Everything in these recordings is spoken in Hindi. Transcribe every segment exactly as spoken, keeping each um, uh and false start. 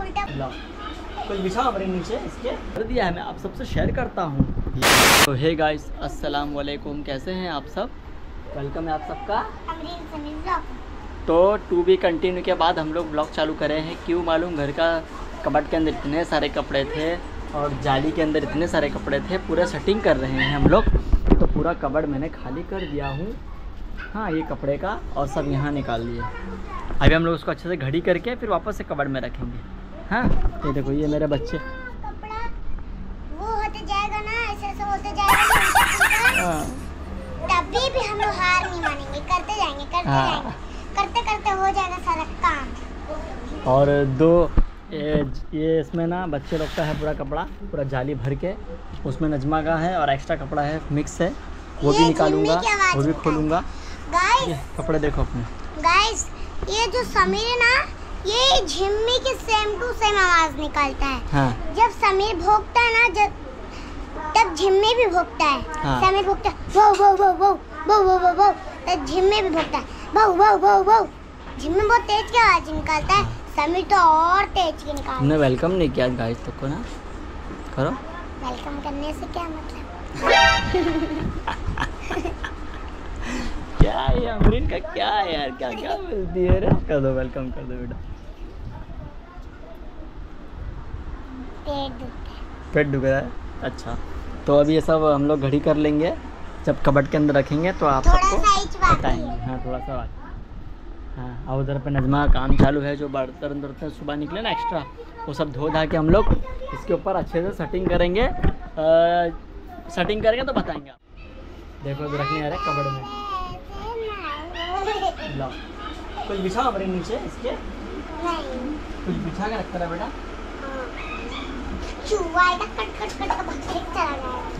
उल्टा कुछ बिछा अपने नीचे इसके कर दिया है, मैं आप सबसे शेयर करता हूँ। तो हे गाइस, अस्सलाम वालेकुम, कैसे हैं आप सब? वेलकम है आप सबका। तो टू बी कंटिन्यू के बाद हम लोग ब्लॉग चालू करे हैं। क्यों मालूम, घर का कबर्ड के अंदर इतने सारे कपड़े थे और जाली के अंदर इतने सारे कपड़े थे, पूरा सेटिंग कर रहे हैं हम लोग। तो पूरा कबर्ड मैंने खाली कर दिया हूँ। हाँ, ये कपड़े का और सब यहाँ निकाल दिए। अभी हम लोग उसको अच्छे से घड़ी करके फिर वापस से कबर्ड में रखेंगे। हाँ, ये देखो, ये मेरे बच्चे कपड़ा वो होते जाएगा ना, ऐसे ऐसे होते जाएगा। हाँ। तभी भी हम लोग हार नहीं मानेंगे, करते जाएंगे करते हाँ। जाएंगे करते करते हो जाएगा सारा काम। और दो ये, ये इसमें ना बच्चे लोग का है पूरा कपड़ा, पूरा जाली भर के, उसमें नजमा का है और एक्स्ट्रा कपड़ा है, मिक्स है, वो भी निकालूंगा, वो भी खोलूंगा। गाइस कपड़े देखो अपने। गाइस, ये जो समीर है ना, ये झिम्मी की सेम टू सेम आवाज निकालता है। हाँ। जब समीर भोंकता है ना, जब तब झिम्मी भी भोंकता है। हाँ। समीर भोंकता है वो वो वो वो वो वो वो वो, तब झिम्मी भी भोंकता है वो वो वो वो। झिम्मी बहुत तेज की आवाज निकालता है, समीर तो और तेज की निकालता है। हमने वेलकम नहीं किया गाइस तक को ना, करो वेलकम करने से क्या मतलब? क्या है अमरीन का, क्या है यार, क्या क्या बोलती है रे? कर दो, वेलकम कर दो बेटा। पेट दुखता है। पेट दुख रहा है? अच्छा, तो अभी ये सब हम लोग घड़ी कर लेंगे, जब कबर्ड के अंदर रखेंगे तो आप थोड़ा सबको सा इच बाकी बताएंगे। है। हाँ, थोड़ा सा बात। हाँ, और उधर पे नजमा का काम चालू है, जो बर्तन बर्तन सुबह निकले ना एक्स्ट्रा, वो सब धो धा के हम लोग इसके ऊपर अच्छे से सेटिंग करेंगे। आ, सेटिंग करेंगे तो बताएंगे आप। देखो, अभी रखने आ रहे हैं कबर्ड में। लो, कुछ बिछा अपने नीचे इसके, नहीं, कुछ बिछा के रखता है बेटा। चूहा आएगा, कट कट कट कट भाग के चला जाएगा।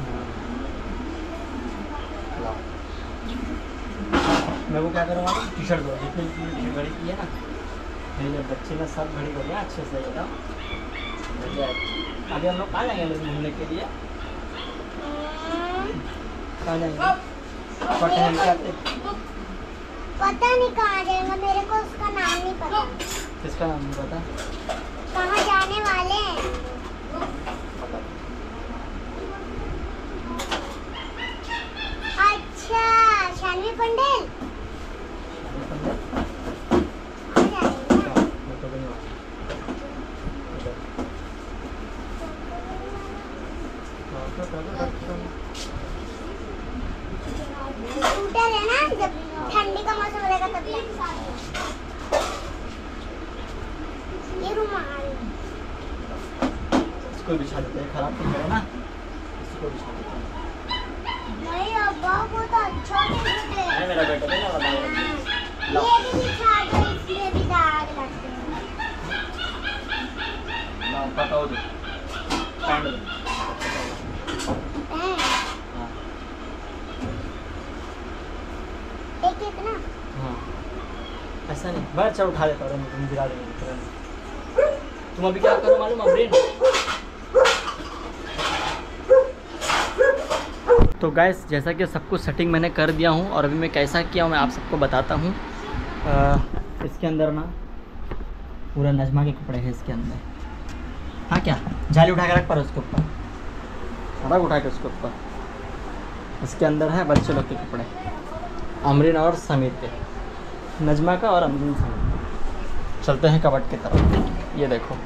मैं वो क्या करूँगा, टी शर्ट दो जितनी घड़ी की है ना, मेरे बच्चे ने सब घड़ी हो गया अच्छे से एकदम। अभी हम लोग कहाँ जाएंगे लोग घूमने के लिए? कहाँ जाएंगे? पटना के आते। पता नहीं कहाँ जाएगा, मेरे को उसका नाम नहीं पता। किसका नाम नहीं पता? कहाँ जाने वाले हैं? अच्छा, शानवी पंडेल। स्कूटर है ना, जब ठंडी का मौसम रहेगा तब जाएंगे। ये रुमाल इसको बिछा देते हैं, खराब नहीं करो ना, इसको बिछा देते हैं। नहीं अब्बा, वो तो अच्छा नहीं है। मेरा बेटा नहीं लगा रहा। ये भी बिछा दो, इसमें भी दाग लगते हैं। ना बताओ दो, पैंट दो। हैं? हाँ। एक एक ना। हाँ, ऐसा नहीं, मैं अच्छा उठा देता हूँ, तुम गिरा देंगे तुरंत। तुम अभी क्या करो मालूम अमरीन? तो गैस, जैसा कि सब कुछ सेटिंग मैंने कर दिया हूँ और अभी मैं कैसा किया हूँ मैं आप सबको बताता हूँ। इसके अंदर ना पूरा नजमा के कपड़े हैं इसके अंदर। हाँ, क्या जाली उठा के रख पर उसके ऊपर, रख उठा के उसके ऊपर। इसके अंदर है बच्चे लोग के कपड़े, अमरीन और समीर के, नजमा का और अमरीन समीर का। चलते हैं कबर्ड की तरफ। ये देखो,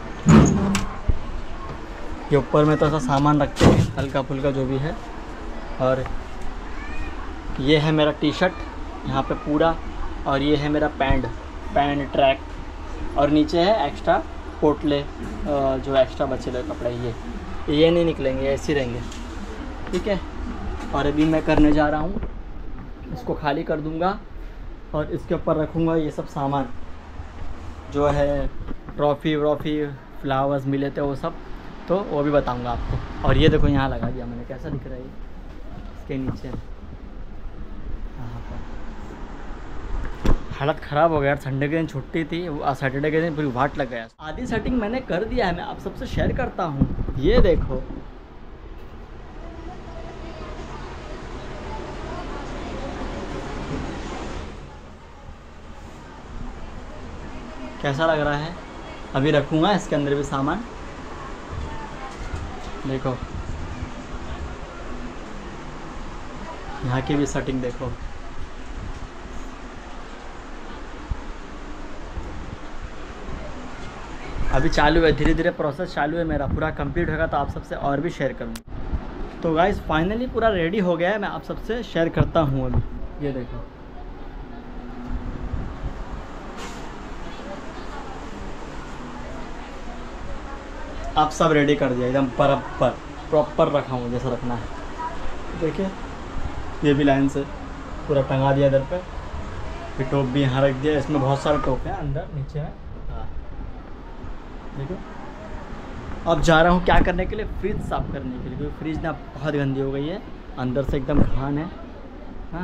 ये ऊपर में तो ऐसा सामान रखते हैं हल्का फुल्का जो भी है। और ये है मेरा टी शर्ट यहाँ पे पूरा, और ये है मेरा पैंट पैंट ट्रैक, और नीचे है एक्स्ट्रा पोटले, जो एक्स्ट्रा बचे हुए कपड़े, ये ये नहीं निकलेंगे, ऐसे रहेंगे, ठीक है। और अभी मैं करने जा रहा हूँ, इसको खाली कर दूँगा और इसके ऊपर रखूँगा ये सब सामान जो है, ट्रॉफ़ी व्रॉफ़ी फ्लावर्स मिले थे वो सब, तो वो भी बताऊँगा आपको। और ये देखो, यहाँ लगा दिया मैंने, कैसा दिख रहा है ये इसके नीचे। यहाँ पर हालत ख़राब हो गया, संडे के दिन छुट्टी थी, सैटरडे के दिन पूरी वाट लग गया। आधी सेटिंग मैंने कर दिया है, मैं आप सबसे शेयर करता हूँ। ये देखो, कैसा लग रहा है? अभी रखूँगा इसके अंदर भी सामान। देखो यहाँ की भी सेटिंग देखो। अभी चालू है, धीरे धीरे प्रोसेस चालू है मेरा। पूरा कंप्लीट होगा तो आप सबसे और भी शेयर करूँगा। तो गाइस फाइनली पूरा रेडी हो गया है, मैं आप सबसे शेयर करता हूँ। अभी ये देखो, आप सब रेडी कर दिया एकदम बराबर प्रॉपर रखा हूँ जैसा रखना है। देखिए ये भी लाइन से पूरा टंगा दिया इधर पे। फिर टोप भी यहाँ रख दिया। इसमें बहुत सारे टोप हैं अंदर नीचे में। हाँ देखो, अब जा रहा हूँ क्या करने के लिए, फ्रिज साफ़ करने के लिए, क्योंकि फ्रिज ना बहुत गंदी हो गई है, अंदर से एकदम घान है। हाँ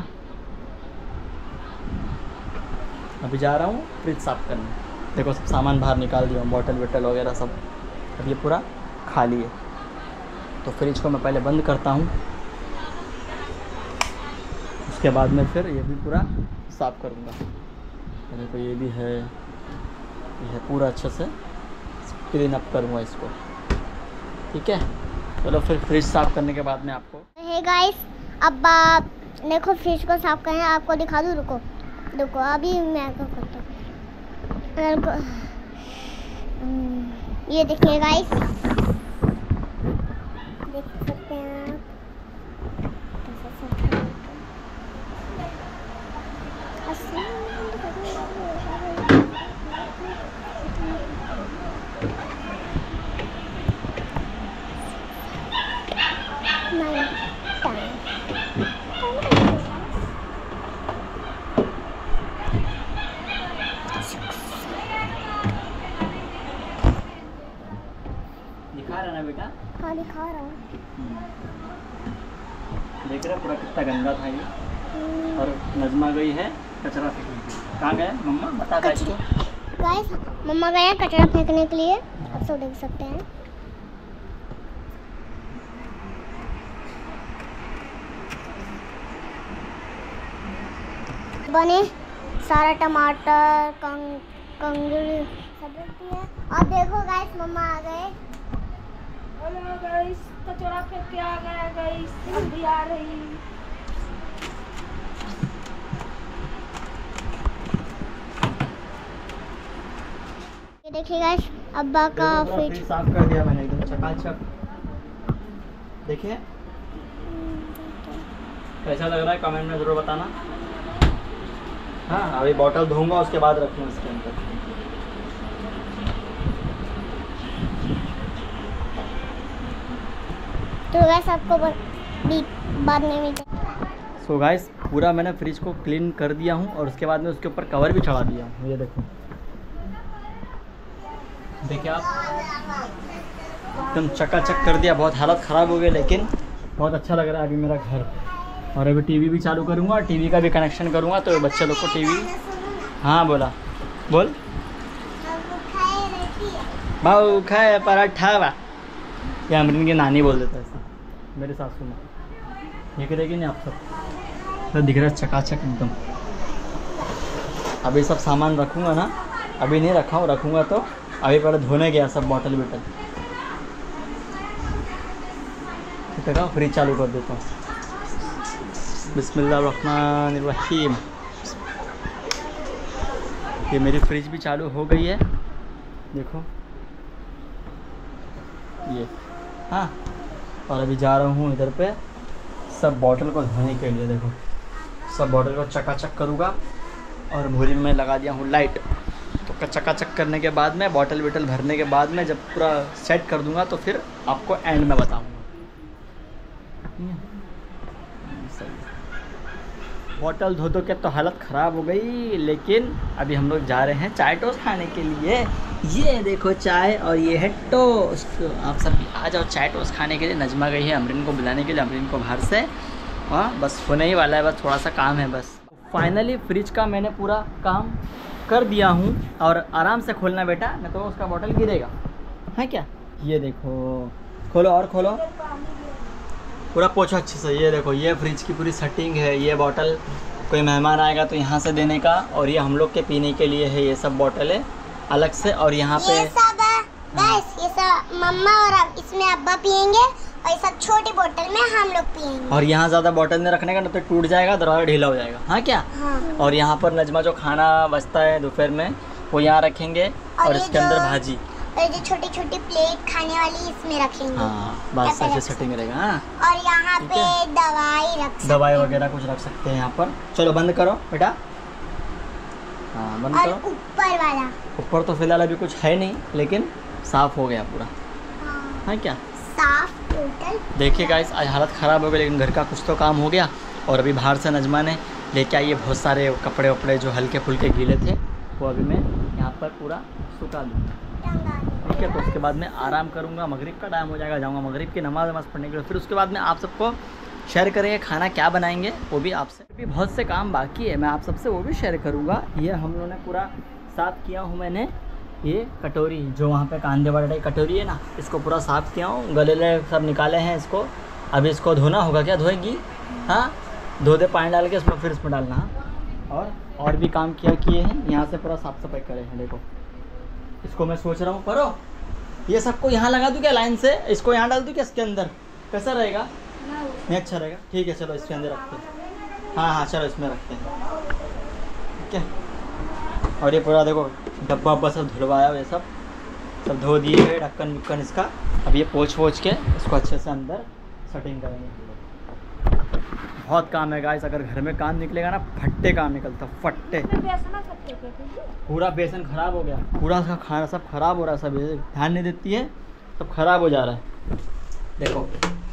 अभी जा रहा हूँ फ्रिज साफ़ करने। देखो सब सामान बाहर निकाल दिया, बॉटल वटल वगैरह सब। अब ये पूरा खाली है, तो फ्रिज को मैं पहले बंद करता हूँ, उसके बाद में फिर ये भी पूरा साफ़ करूँगा। देखो ये भी है, ये है पूरा अच्छे से क्लीन अप करूँगा इसको। ठीक है, चलो फिर फ्रिज साफ़ करने के बाद में आपको। हे गाइस, अब आप देखो फ्रिज को साफ़ करें, आपको दिखा दूँ। रुको रुको अभी मैं क्या करता हूँ। ये देखिए गाइस, देख सकते हैं आप। दिखा रहा ना बेटा? हाँ दिखा रहा हूँ। देख रहे पूरा कितना गंदा था ये। और नजमा गई है कचरा फेंकने के लिए। कहाँ गए मम्मा, बता गाइस को। गाइस मम्मा गए कचरा फेंकने के लिए, आप सब देख सकते हैं। बने सारा टमाटर कंग कंगड़ी सब रख दिया। और देखो गाइस मम्मा आ गए। हेलो गाइस, कचरा फेंक के आ गया गाइस, अभी आ रही। ये देखिए गाइस, अब्बा का फ्रिज साफ कर दिया मैंने एकदम चकाचक। देखिए कैसा लग रहा है कमेंट में ज़रूर बताना। हाँ अभी बॉटल धोऊंगा, उसके बाद रखूँगा इसके अंदर। तो गाइस आपको बाद में मिलते। सो गाइस पूरा मैंने फ्रिज को क्लीन कर दिया हूँ, और उसके बाद में उसके ऊपर कवर भी चढ़ा दिया हूँ। ये देखो, देखिए आप, एकदम चकाचक कर दिया। बहुत हालत ख़राब हो गई, लेकिन बहुत अच्छा लग रहा है अभी मेरा घर। और अभी टीवी भी चालू करूँगा, टीवी का भी कनेक्शन करूँगा, तो बच्चे लोग को टीवी। हाँ बोला, बोल। भाऊ खाए पराठा बा, या अमरीन की नानी बोल देता है ऐसा, मेरे सासू माँ। ये करेगी नहीं आप सब, तो दिख रहा है चकाचक एकदम। अभी सब सामान रखूँगा ना, अभी नहीं रखा हूँ, रखूँगा तो अभी पहले धोने गया सब बॉटल वॉटल। ठीक है, फ्रिज चालू कर देता हूँ। बिस्मिल्लाहिर्रहमानिर्रहीम। ये मेरी फ्रिज भी चालू हो गई है, देखो ये। हाँ और अभी जा रहा हूँ इधर पे सब बॉटल को धोने के लिए। देखो सब बॉटल को चकाचक करूँगा, और भूरी में लगा दिया हूँ लाइट। तो चकाचक करने के बाद में बॉटल वॉटल भरने के बाद में जब पूरा सेट कर दूँगा, तो फिर आपको एंड में बताऊँगा। बॉटल धो धो के तो हालत ख़राब हो गई, लेकिन अभी हम लोग जा रहे हैं चाय टोस्ट खाने के लिए। ये देखो चाय, और ये है टोस्ट। आप सब आ जाओ चाय टोस्ट खाने के लिए। नजमा गई है अमरीन को बुलाने के लिए, अमरीन को बाहर से। हाँ बस होने ही वाला है, बस थोड़ा सा काम है बस। फाइनली फ्रिज का मैंने पूरा काम कर दिया हूँ, और आराम से खोलना बेटा, नहीं तो उसका बॉटल गिरेगा, है क्या। ये देखो, खोलो और खोलो, पूरा पोछो अच्छे से। ये देखो, ये फ्रिज की पूरी सेटिंग है। ये बॉटल कोई मेहमान आएगा तो यहाँ से देने का, और ये हम लोग के पीने के लिए है। ये सब बॉटल है, अलग से। और यहाँ पे ये सब गाइस, ये सब मम्मा और अब इसमें अब्बा पियेंगे और ये सब छोटी बोतल में हम लोग पियेंगे। और यहाँ ज़्यादा बोतल में रखने का ना तो टूट जाएगा, दरवाजा ढीला हो जाएगा। हाँ क्या? हाँ। और यहाँ पर नजमा जो खाना बचता है दोपहर में वो यहाँ रखेंगे और, और इसके अंदर भाजी और जो छोटी छोटी प्लेट खाने वाली इसमें रखेंगे। हाँ बस ऐसे सेटिंग रहेगा। हाँ और यहाँ पे दवाई रख सकते दवाई वगैरह कुछ रख सकते हैं यहाँ पर। चलो बंद करो बेटा। हाँ बंद और करो। ऊपर वाला, ऊपर तो फिलहाल अभी कुछ है नहीं, लेकिन साफ हो गया पूरा। हाँ, हाँ क्या? साफ टोटल। देखिए गाइस, आज हालत ख़राब हो गई, लेकिन घर का कुछ तो काम हो गया। और अभी बाहर से नजमा ने लेके आई है बहुत सारे कपड़े वपड़े जो हल्के फुल्के गीले थे, वो अभी मैं यहाँ पर पूरा सुखा दूँगा। ठीक है, तो उसके बाद मैं आराम करूँगा, मगरिब का टाइम हो जाएगा, जाऊँगा मगरिब की नमाज नमाज़ पढ़ने के लिए। फिर उसके बाद में आप सबको शेयर करेंगे खाना क्या बनाएंगे, वो भी आपसे। भी बहुत से काम बाकी है, मैं आप सबसे वो भी शेयर करूँगा। ये हम लोगों ने पूरा साफ़ किया हूँ मैंने, ये कटोरी जो वहाँ पे कांदे वाले कटोरी है ना, इसको पूरा साफ़ किया हूँ, गले सब निकाले हैं इसको। अभी इसको धोना होगा, क्या धोएगी? हाँ धो दे पानी डाल के इसमें, फिर इसमें डालना। और और भी काम किया किए हैं, यहाँ से पूरा साफ़ सफाई करे हैं। देखो इसको मैं सोच रहा हूँ करो, ये सबको यहाँ लगा दूँ क्या लाइन से, इसको यहाँ डाल दूँ क्या इसके अंदर, कैसा रहेगा? नहीं अच्छा रहेगा। ठीक है चलो इसके अंदर रखते हैं। हाँ हाँ चलो इसमें रखते हैं। ठीक है, और ये पूरा देखो डब्बा वब्बा सब धुलवाया, ये सब सब धो दिए गए, ढक्कन विक्कन इसका। अब ये पोंछ पोंछ के इसको अच्छे से अंदर सेटिंग करेंगे। बहुत काम है गाइस, अगर घर में काम निकलेगा ना फट्टे काम निकलता, फट्टे। पूरा बेसन खराब हो गया, पूरा उसका खाना सब खराब हो रहा है, सब ध्यान नहीं देती है, सब खराब हो जा रहा है। देखो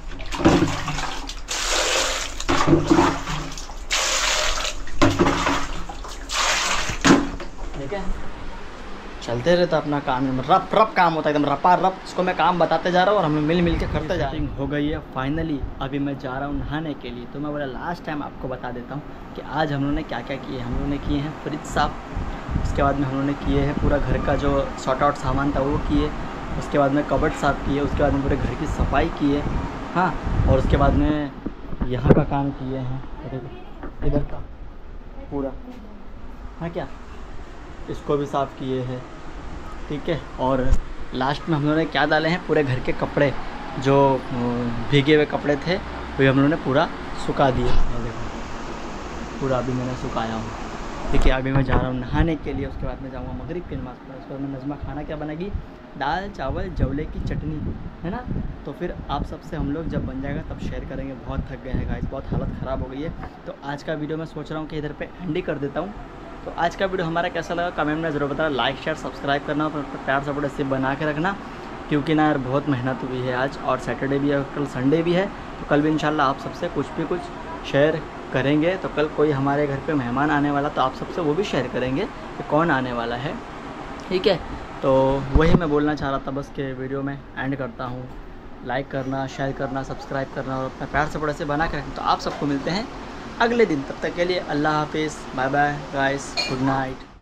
ठीक है, चलते रहता अपना काम, रप रप काम होता है एकदम रपा रप। इसको मैं काम बताते जा रहा हूँ और हम लोग मिल मिल के करते जा रहे हैं। हो गई है फाइनली, अभी मैं जा रहा हूँ नहाने के लिए। तो मैं बोला लास्ट टाइम आपको बता देता हूँ कि आज हम लोगों ने क्या क्या किए। हम लोगों ने किए हैं फ्रिज साफ, उसके बाद में हम लोगों ने किए हैं पूरा घर का जो शॉर्ट आउट सामान था वो किए, उसके बाद में कबर्ड साफ़ किए, उसके बाद में पूरे घर की सफाई किए। हाँ, और उसके बाद में यहाँ का काम किए हैं, इधर का पूरा। हाँ क्या, इसको भी साफ़ किए हैं। ठीक है, और लास्ट में हम लोगों ने क्या डाले हैं, पूरे घर के कपड़े जो भीगे हुए कपड़े थे वो हम लोगों ने पूरा सुखा दिए। देखो पूरा अभी मैंने सुखाया हूँ। ठीक है, अभी मैं जा रहा हूँ नहाने के लिए, उसके बाद मैं जाऊँगा मगरिब की नमाज़ पढ़ने। उसके बाद में नजमा खाना क्या बनाएगी, दाल चावल जवले की चटनी, है ना। तो फिर आप सबसे हम लोग जब बन जाएगा तब शेयर करेंगे। बहुत थक गए हैं गाइस, बहुत हालत ख़राब हो गई है। तो आज का वीडियो मैं सोच रहा हूँ कि इधर पे एंड ही कर देता हूँ। तो आज का वीडियो हमारा कैसा लगा कमेंट में ज़रूर बताना, लाइक शेयर सब्सक्राइब करना और प्यार सपोर्ट ऐसे बना के रखना, क्योंकि ना यार बहुत मेहनत हुई है आज, और सैटरडे भी है, कल संडे भी है। तो कल भी इंशाल्लाह आप सबसे कुछ भी कुछ शेयर करेंगे। तो कल कोई हमारे घर पे मेहमान आने वाला, तो आप सबसे वो भी शेयर करेंगे कि कौन आने वाला है। ठीक है, तो वही मैं बोलना चाह रहा था बस के वीडियो में एंड करता हूँ। लाइक करना, शेयर करना, सब्सक्राइब करना और अपना प्यार सपोर्ट ऐसे बना के रखें। तो आप सबको मिलते हैं अगले दिन, तब तक के लिए अल्लाह हाफिज़, bye bye guys, good night.